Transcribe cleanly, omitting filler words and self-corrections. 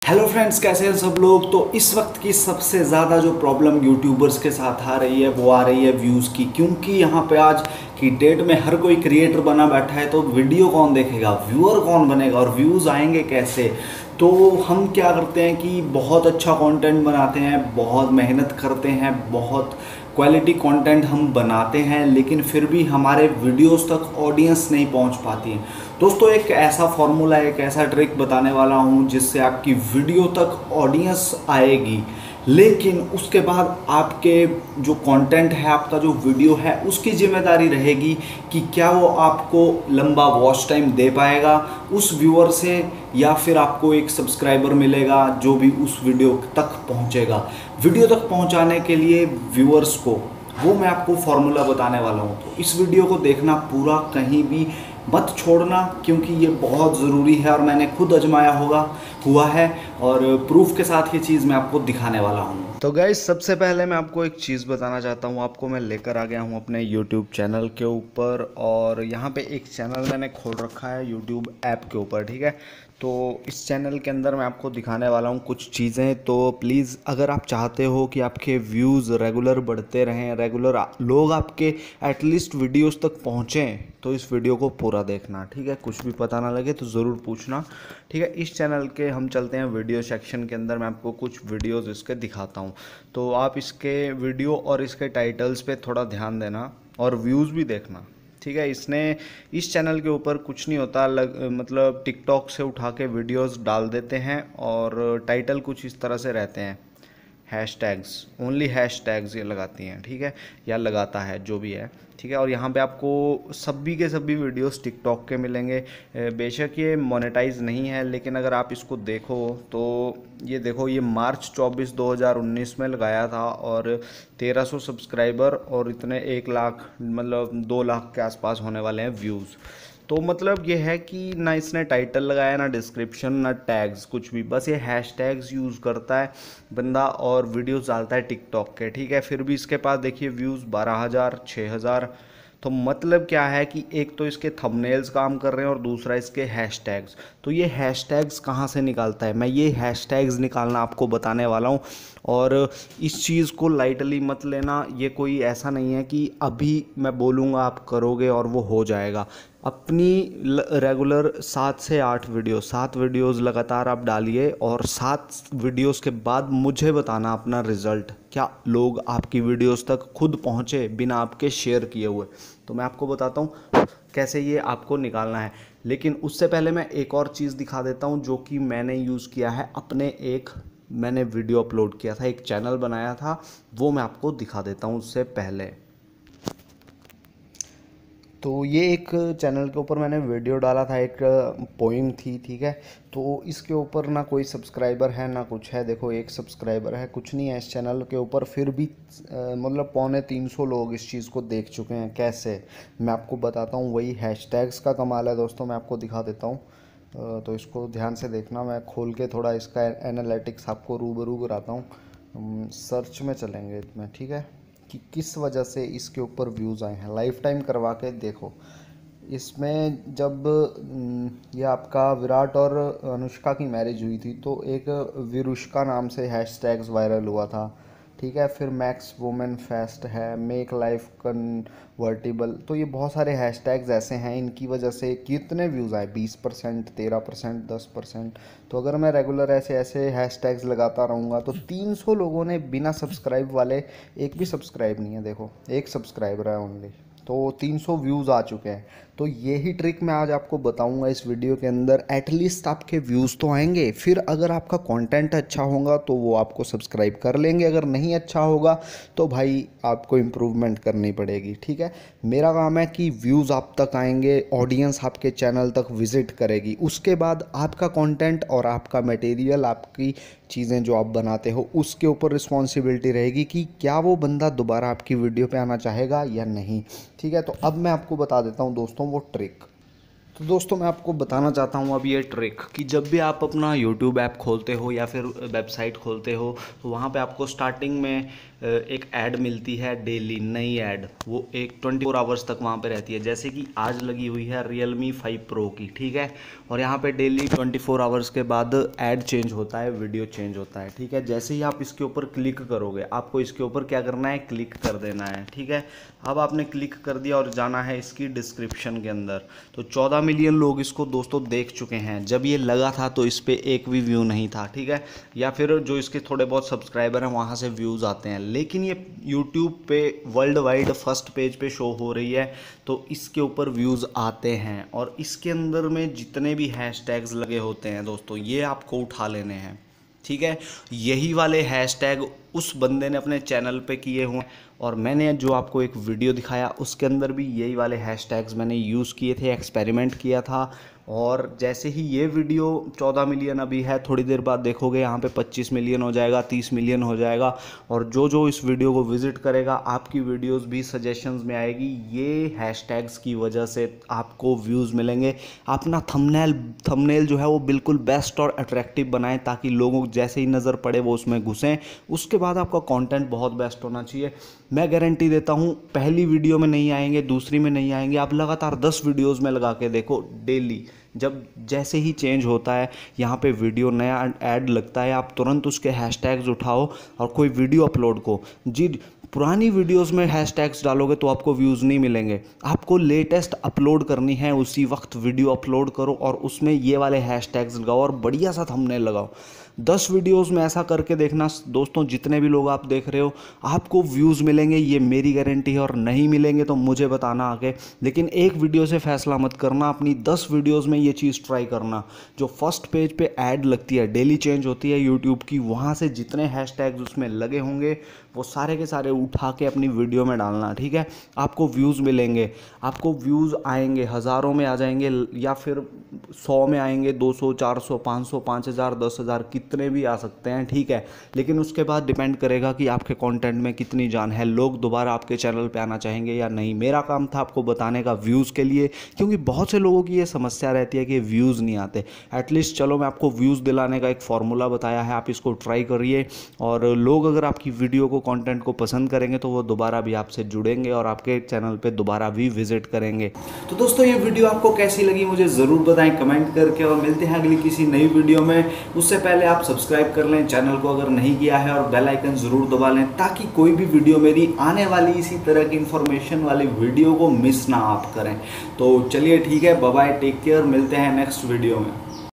Hello friends, कैसे हैं सब लोग। तो इस वक्त की सबसे ज़्यादा जो प्रॉब्लम यूट्यूबर्स के साथ आ रही है वो आ रही है व्यूज़ की। क्योंकि यहाँ पे आज की डेट में हर कोई क्रिएटर बना बैठा है, तो वीडियो कौन देखेगा, व्यूअर कौन बनेगा और व्यूज़ आएंगे कैसे। तो हम क्या करते हैं कि बहुत अच्छा कंटेंट बनाते हैं, बहुत मेहनत करते हैं, बहुत क्वालिटी कंटेंट हम बनाते हैं, लेकिन फिर भी हमारे वीडियोस तक ऑडियंस नहीं पहुंच पाती है। दोस्तों, एक ऐसा फॉर्मूला, एक ऐसा ट्रिक बताने वाला हूं जिससे आपकी वीडियो तक ऑडियंस आएगी, लेकिन उसके बाद आपके जो कंटेंट है, आपका जो वीडियो है, उसकी जिम्मेदारी रहेगी कि क्या वो आपको लंबा वॉच टाइम दे पाएगा उस व्यूअर से, या फिर आपको एक सब्सक्राइबर मिलेगा जो भी उस वीडियो तक पहुंचेगा। वीडियो तक पहुंचाने के लिए व्यूअर्स को वो मैं आपको फॉर्मूला बताने वाला हूं। तो इस वीडियो को देखना पूरा, कहीं भी मत छोड़ना, क्योंकि ये बहुत ज़रूरी है और मैंने खुद आजमाया हुआ है और प्रूफ के साथ ये चीज़ मैं आपको दिखाने वाला हूँ। तो गाइस, सबसे पहले मैं आपको एक चीज़ बताना चाहता हूँ। आपको मैं लेकर आ गया हूँ अपने YouTube चैनल के ऊपर, और यहाँ पे एक चैनल मैंने खोल रखा है YouTube ऐप के ऊपर, ठीक है। तो इस चैनल के अंदर मैं आपको दिखाने वाला हूँ कुछ चीज़ें। तो प्लीज़, अगर आप चाहते हो कि आपके व्यूज़ रेगुलर बढ़ते रहें, रेगुलर लोग आपके एटलीस्ट वीडियोस तक पहुँचें, तो इस वीडियो को पूरा देखना, ठीक है। कुछ भी पता ना लगे तो ज़रूर पूछना, ठीक है। इस चैनल के हम चलते हैं वीडियो सेक्शन के अंदर। मैं आपको कुछ वीडियोस इसके दिखाता हूँ, तो आप इसके वीडियो और इसके टाइटल्स पे थोड़ा ध्यान देना और व्यूज़ भी देखना, ठीक है। इस चैनल के ऊपर कुछ नहीं होता, मतलब टिकटॉक से उठा के वीडियोस डाल देते हैं और टाइटल कुछ इस तरह से रहते हैं, हैशटैग्स, ओनली हैशटैग्स ये लगाती हैं, ठीक है, या लगाता है, जो भी है, ठीक है। और यहाँ पे आपको सभी के सभी वीडियोस टिकटॉक के मिलेंगे। बेशक ये मोनेटाइज नहीं है, लेकिन अगर आप इसको देखो तो ये देखो, ये मार्च 24 2019 में लगाया था और 1300 सब्सक्राइबर और इतने 1 लाख, मतलब 2 लाख के आसपास होने वाले हैं व्यूज़। तो मतलब ये है कि ना इसने टाइटल लगाया, ना डिस्क्रिप्शन, ना टैग्स, कुछ भी, बस ये हैशटैग्स यूज़ करता है बंदा और वीडियोस डालता है टिकटॉक के, ठीक है। फिर भी इसके पास देखिए व्यूज़ 12,000, 6,000। तो मतलब क्या है कि एक तो इसके थंबनेल्स काम कर रहे हैं और दूसरा इसके हैशटैग्स। तो ये हैशटैग्स कहाँ से निकालता है, मैं ये हैशटैग्स निकालना आपको बताने वाला हूँ। और इस चीज़ को लाइटली मत लेना, ये कोई ऐसा नहीं है कि अभी मैं बोलूँगा आप करोगे और वो हो जाएगा। अपनी रेगुलर 7 वीडियोस लगातार आप डालिए, और 7 वीडियोस के बाद मुझे बताना अपना रिज़ल्ट, क्या लोग आपकी वीडियोस तक खुद पहुँचे बिना आपके शेयर किए हुए। तो मैं आपको बताता हूँ कैसे ये आपको निकालना है। लेकिन उससे पहले मैं एक और चीज़ दिखा देता हूँ जो कि मैंने यूज़ किया है मैंने वीडियो अपलोड किया था, एक चैनल बनाया था, वो मैं आपको दिखा देता हूँ उससे पहले। तो ये एक चैनल के ऊपर मैंने वीडियो डाला था, एक पोइम थी, ठीक है। तो इसके ऊपर ना कोई सब्सक्राइबर है ना कुछ है, देखो एक सब्सक्राइबर है, कुछ नहीं है इस चैनल के ऊपर। फिर भी मतलब 250 लोग इस चीज़ को देख चुके हैं। कैसे, मैं आपको बताता हूँ। वही हैशटैग्स का कमाल है दोस्तों, मैं आपको दिखा देता हूँ। तो इसको ध्यान से देखना, मैं खोल के थोड़ा इसका एनालिटिक्स आपको रूबरू कराता हूँ। सर्च में चलेंगे इसमें, ठीक है, कि किस वजह से इसके ऊपर व्यूज़ आए हैं। लाइफ टाइम करवा के देखो। इसमें जब ये आपका विराट और अनुष्का की मैरिज हुई थी, तो एक विरुष्का नाम से हैशटैग्स वायरल हुआ था, ठीक है। फिर मैक्स वुमेन फेस्ट है, मेक लाइफ कन्वर्टिबल। तो ये बहुत सारे हैशटैग्स ऐसे हैं, इनकी वजह से कितने व्यूज़ आए, 20%, 13%, 10%। तो अगर मैं रेगुलर ऐसे ऐसे हैशटैग्स लगाता रहूँगा तो 300 लोगों ने बिना सब्सक्राइब वाले, एक भी सब्सक्राइब नहीं है, देखो एक सब्सक्राइबर है ओनली, तो 300 व्यूज़ आ चुके हैं। तो यही ट्रिक मैं आज आपको बताऊंगा इस वीडियो के अंदर। एटलीस्ट आपके व्यूज़ तो आएंगे, फिर अगर आपका कंटेंट अच्छा होगा तो वो आपको सब्सक्राइब कर लेंगे, अगर नहीं अच्छा होगा तो भाई आपको इम्प्रूवमेंट करनी पड़ेगी, ठीक है। मेरा काम है कि व्यूज़ आप तक आएंगे, ऑडियंस आपके चैनल तक विजिट करेगी, उसके बाद आपका कंटेंट और आपका मटेरियल, आपकी चीज़ें जो आप बनाते हो, उसके ऊपर रिस्पॉन्सिबिलिटी रहेगी कि क्या वो बंदा दोबारा आपकी वीडियो पे आना चाहेगा या नहीं, ठीक है। तो अब मैं आपको बता देता हूँ दोस्तों वो ट्रिक। तो दोस्तों मैं आपको बताना चाहता हूँ अब ये ट्रिक कि जब भी आप अपना यूट्यूब ऐप खोलते हो या फिर वेबसाइट खोलते हो तो वहाँ पे आपको स्टार्टिंग में एक ऐड मिलती है डेली, नई ऐड। वो एक 24 आवर्स तक वहाँ पे रहती है। जैसे कि आज लगी हुई है Realme 5 Pro की, ठीक है। और यहाँ पे डेली 24 आवर्स के बाद ऐड चेंज होता है, वीडियो चेंज होता है, ठीक है। जैसे ही आप इसके ऊपर क्लिक करोगे, आपको इसके ऊपर क्या करना है, क्लिक कर देना है, ठीक है। अब आपने क्लिक कर दिया और जाना है इसकी डिस्क्रिप्शन के अंदर। तो 14 मिलियन लोग इसको दोस्तों देख चुके हैं। जब ये लगा था तो इस पर एक भी व्यू नहीं था, ठीक है। या फिर जो इसके थोड़े बहुत सब्सक्राइबर हैं वहाँ से व्यूज़ आते हैं, लेकिन ये यूट्यूब पे वर्ल्ड वाइड फर्स्ट पेज पे शो हो रही है तो इसके ऊपर व्यूज़ आते हैं। और इसके अंदर में जितने भी हैशटैग्स लगे होते हैं दोस्तों, ये आपको उठा लेने हैं, ठीक है। यही वाले हैशटैग उस बंदे ने अपने चैनल पे किए हुए, और मैंने जो आपको एक वीडियो दिखाया उसके अंदर भी यही वाले हैशटैग्स मैंने यूज़ किए थे, एक्सपेरिमेंट किया था। और जैसे ही ये वीडियो 14 मिलियन अभी है, थोड़ी देर बाद देखोगे यहाँ पे 25 मिलियन हो जाएगा, 30 मिलियन हो जाएगा। और जो जो इस वीडियो को विज़िट करेगा, आपकी वीडियोस भी सजेशंस में आएगी। ये हैशटैग्स की वजह से आपको व्यूज़ मिलेंगे। अपना थंबनेल जो है वो बिल्कुल बेस्ट और अट्रैक्टिव बनाएं ताकि लोगों जैसे ही नज़र पड़े वो उसमें घुसें। उसके बाद आपका कंटेंट बहुत बेस्ट होना चाहिए। मैं गारंटी देता हूँ, पहली वीडियो में नहीं आएंगे, दूसरी में नहीं आएंगे, आप लगातार 10 वीडियोस में लगा के देखो डेली। जब जैसे ही चेंज होता है यहाँ पे वीडियो नया ऐड लगता है, आप तुरंत उसके हैशटैग्स उठाओ और कोई वीडियो अपलोड को जी। पुरानी वीडियोस में हैशटैग्स डालोगे तो आपको व्यूज़ नहीं मिलेंगे। आपको लेटेस्ट अपलोड करनी है, उसी वक्त वीडियो अपलोड करो और उसमें ये वाले हैशटैग्स लगाओ और बढ़िया सा थंबनेल लगाओ। 10 वीडियोस में ऐसा करके देखना दोस्तों, जितने भी लोग आप देख रहे हो आपको व्यूज़ मिलेंगे, ये मेरी गारंटी है। और नहीं मिलेंगे तो मुझे बताना आगे, लेकिन एक वीडियो से फैसला मत करना, अपनी 10 वीडियोस में ये चीज़ ट्राई करना। जो फर्स्ट पेज पे ऐड लगती है, डेली चेंज होती है यूट्यूब की, वहाँ से जितने हैशटैग्स उसमें लगे होंगे वो सारे के सारे उठा के अपनी वीडियो में डालना, ठीक है। आपको व्यूज़ मिलेंगे, आपको व्यूज़ आएंगे, हज़ारों में आ जाएंगे या फिर 100 में आएंगे, 200, 400, 500, 5000, 10,000, कितने भी आ सकते हैं, ठीक है। लेकिन उसके बाद डिपेंड करेगा कि आपके कंटेंट में कितनी जान है, लोग दोबारा आपके चैनल पे आना चाहेंगे या नहीं। मेरा काम था आपको बताने का व्यूज़ के लिए, क्योंकि बहुत से लोगों की ये समस्या रहती है कि व्यूज़ नहीं आते। एटलीस्ट चलो मैं आपको व्यूज़ दिलाने का एक फार्मूला बताया है, आप इसको ट्राई करिए। और लोग अगर आपकी वीडियो को, कंटेंट को पसंद करेंगे तो वो दोबारा भी आपसे जुड़ेंगे और आपके चैनल पे दोबारा भी विजिट करेंगे। तो दोस्तों ये वीडियो आपको कैसी लगी मुझे ज़रूर बताएं कमेंट करके, और मिलते हैं अगली किसी नई वीडियो में। उससे पहले आप सब्सक्राइब कर लें चैनल को अगर नहीं किया है, और बेल आइकन ज़रूर दबा लें ताकि कोई भी वीडियो मेरी आने वाली इसी तरह की इन्फॉर्मेशन वाली वीडियो को मिस ना आप करें। तो चलिए ठीक है, बाय बाय, टेक केयर, मिलते हैं नेक्स्ट वीडियो में।